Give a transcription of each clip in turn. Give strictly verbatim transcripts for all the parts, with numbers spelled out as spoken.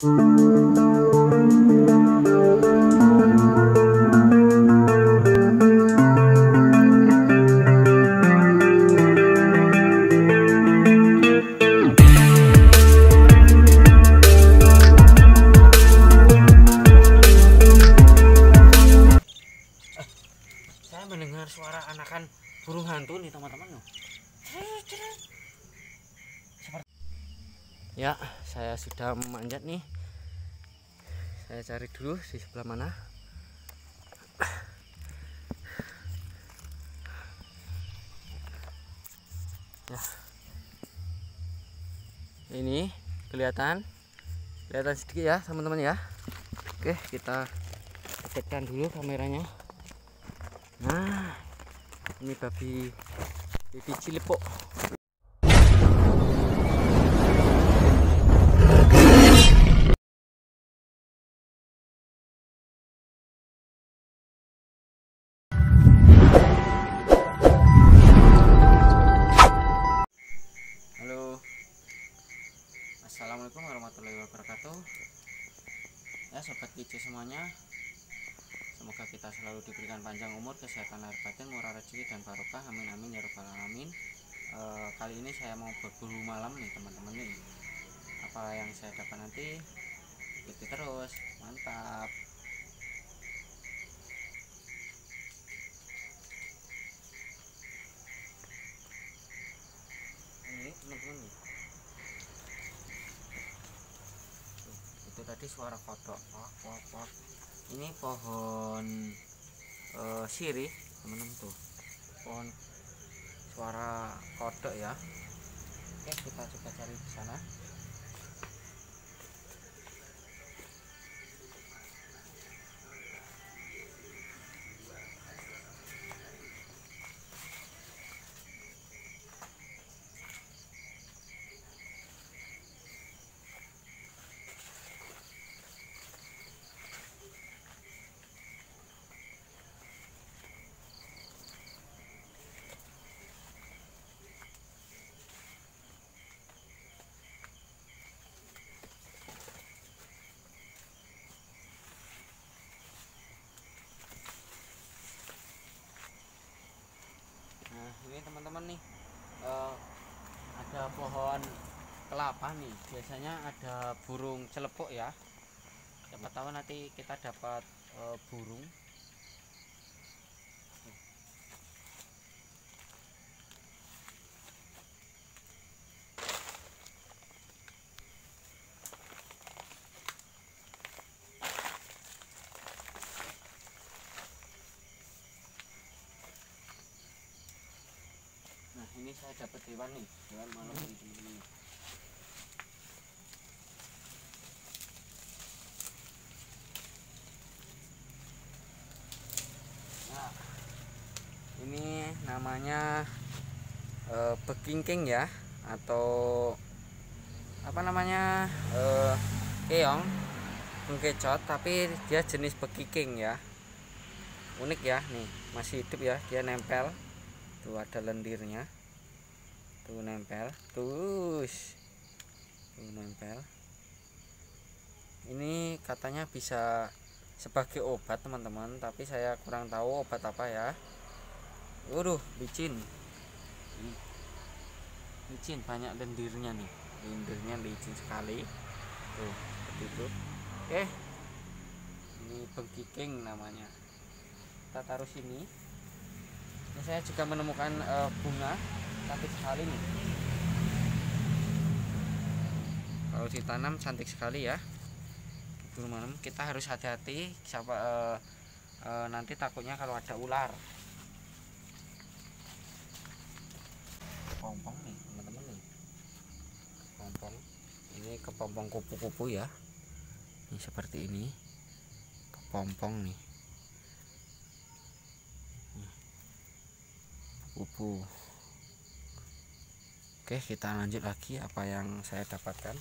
Mendengar suara anakan burung hantu nih teman-teman. Ya, saya sudah memanjat nih. Saya cari dulu di sebelah mana. Ya, ini kelihatan, kelihatan sedikit ya teman-teman ya. Oke, kita dekatkan dulu kameranya. Nah, ini babi babi cilipuk. Halo, assalamualaikum warahmatullahi wabarakatuh. Ya sobat kicau semuanya, semoga kita selalu diberikan panjang umur, kesehatan lahir batin, murah rezeki dan barokah, amin amin ya rabbal alamin. E, kali ini saya mau berburu malam nih teman-teman nih. Apa yang saya dapat nanti ikuti terus, mantap. Ini teman-teman nih, tuh, itu tadi suara kodok. Wah, wah, wah. Ini pohon e, sirih teman-teman tuh, pohon suara kodok ya. Oke, kita coba cari di sana. Nah ini teman-teman nih, uh, ada pohon kelapa nih. Biasanya ada burung celepuk ya. Siapa tahu nanti kita dapat uh, burung. Nah ini saya dapat hewan nih, hewan malam nih teman-teman. Nah ini namanya uh, bekingking ya, atau apa namanya, uh, keong, pengkecot, tapi dia jenis bekingking ya. Unik ya, nih masih hidup ya, dia nempel. Tuh ada lendirnya, tuh nempel, terus tuh nempel. Ini katanya bisa sebagai obat teman-teman, tapi saya kurang tahu obat apa ya. Waduh, licin, licin, banyak lendirnya nih, lendirnya licin sekali. Tuh seperti itu. Oke, ini bekingking namanya. Kita taruh sini. Ini saya juga menemukan uh, bunga cantik sekali nih. Kalau ditanam cantik sekali ya. Belum, kita harus hati-hati. Siapa uh, uh, nanti takutnya kalau ada ular. Kepompong nih teman-teman nih. Kepompong. Ini kepompong kupu-kupu ya. Ini seperti ini. Kepompong nih. Kupu. Oke, kita lanjut lagi apa yang saya dapatkan.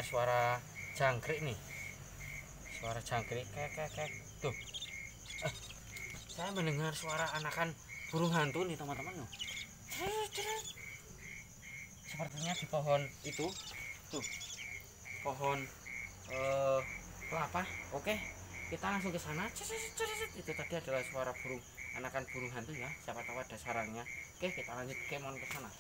suara jangkrik nih, suara jangkrik kek kek kek tuh. Eh, saya mendengar suara anakan burung hantu nih teman-teman loh. Sepertinya di pohon itu tuh, pohon eh, kelapa. Oke, kita langsung ke sana. Itu tadi adalah suara burung, anakan burung hantu ya, siapa tahu ada sarangnya. Oke, kita lanjut kemon ke sana.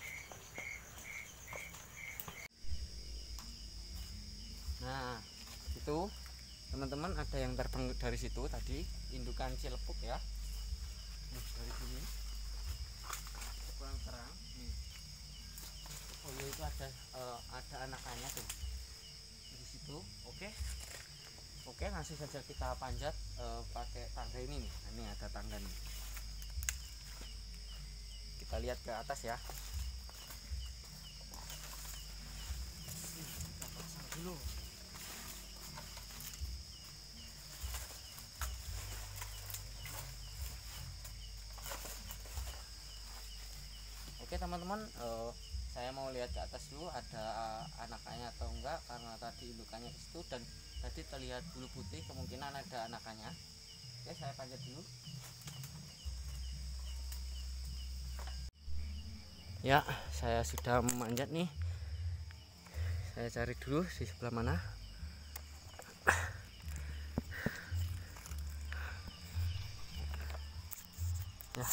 Nah, itu teman-teman ada yang terbang dari situ tadi, indukan cilepuk ya. Nih, dari sini kurang terang nih. Oh iya, itu ada uh, ada anakannya tuh di situ. Oke, oke, langsung saja kita panjat uh, pakai tangga ini nih. Ini ada tangga nih. Kita lihat ke atas ya. Kita pasang dulu. Oke teman-teman, uh, saya mau lihat ke atas dulu ada uh, anakannya atau enggak, karena tadi indukannya ke situ dan tadi terlihat bulu putih, kemungkinan ada anakannya. Oke, saya panjat dulu. Ya, saya sudah memanjat nih. Saya cari dulu di sebelah mana. Ya,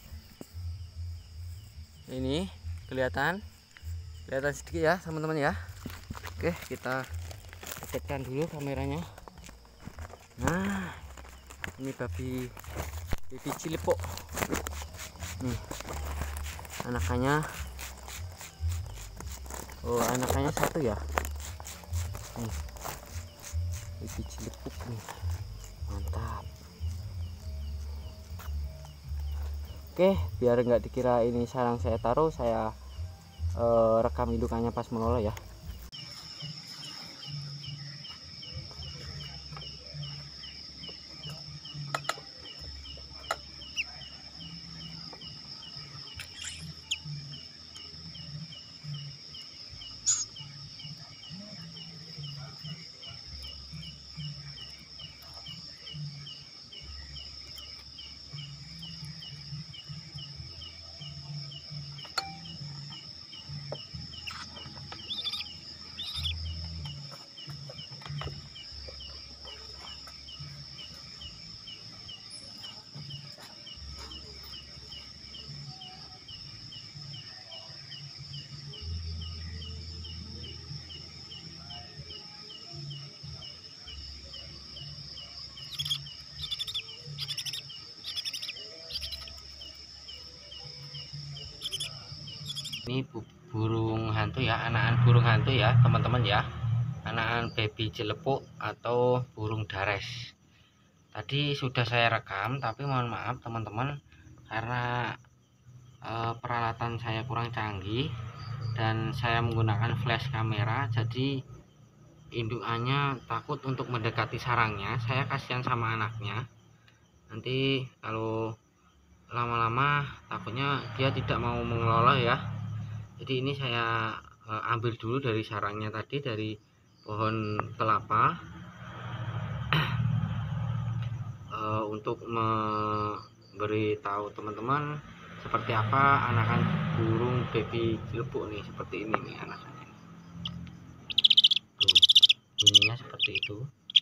ini kelihatan kelihatan sedikit ya teman-teman ya. Oke, kita dekatkan dulu kameranya. Nah, ini babi babi cilepuk nih, anakannya. Oh, anakannya satu ya nih, babi cilepuk nih, mantap. Oke, biar nggak dikira ini sarang saya taruh, saya eh, rekam indukannya pas mengolah ya. Ini burung hantu ya, anakan burung hantu ya teman-teman ya, anakan baby cilepuk atau burung dares. Tadi sudah saya rekam, tapi mohon maaf teman-teman, karena e, peralatan saya kurang canggih dan saya menggunakan flash kamera, jadi indukannya takut untuk mendekati sarangnya. Saya kasihan sama anaknya, nanti kalau lama-lama takutnya dia tidak mau mengelola ya. Jadi ini saya uh, ambil dulu dari sarangnya tadi, dari pohon kelapa uh, untuk memberitahu teman-teman seperti apa anakan burung baby cilepuk nih. Seperti ini nih anakannya. Tuh, bunyinya seperti itu.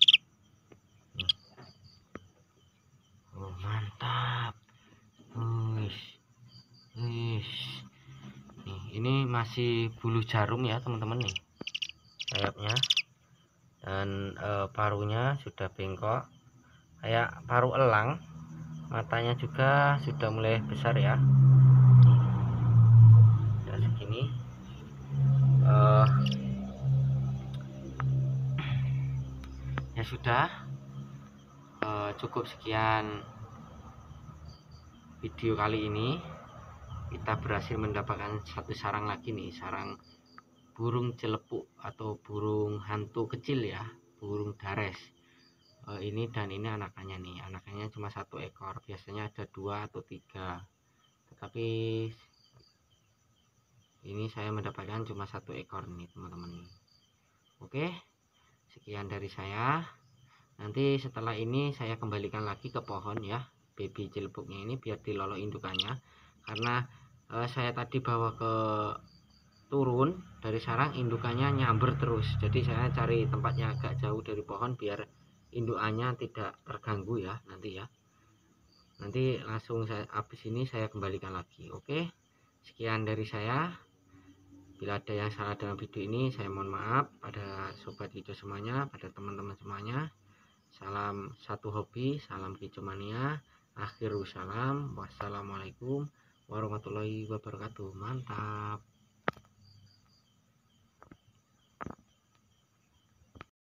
Oh, mantap. Uish. Uish. Nih, ini masih bulu jarum ya teman-teman nih sayapnya, dan e, parunya sudah bengkok kayak paru elang. Matanya juga sudah mulai besar ya, dan segini. E, ya sudah, e, cukup sekian video kali ini. Kita berhasil mendapatkan satu sarang lagi nih, sarang burung cilepuk atau burung hantu kecil ya, burung dares. E, ini dan ini anakannya nih, anakannya cuma satu ekor, biasanya ada dua atau tiga, tetapi ini saya mendapatkan cuma satu ekor nih teman-teman. Oke, sekian dari saya. Nanti setelah ini saya kembalikan lagi ke pohon ya, baby cilebuknya ini biar dilolok indukannya. Karena eh, saya tadi bawa ke turun dari sarang, indukannya nyamber terus. Jadi saya cari tempatnya agak jauh dari pohon biar indukannya tidak terganggu ya nanti ya. Nanti langsung saya habis ini saya kembalikan lagi. Oke, sekian dari saya. Bila ada yang salah dalam video ini, saya mohon maaf pada sobat hijau semuanya, pada teman-teman semuanya. Salam satu hobi, salam hijau mania. Akhirul salam, wassalamualaikum warahmatullahi wabarakatuh. Mantap.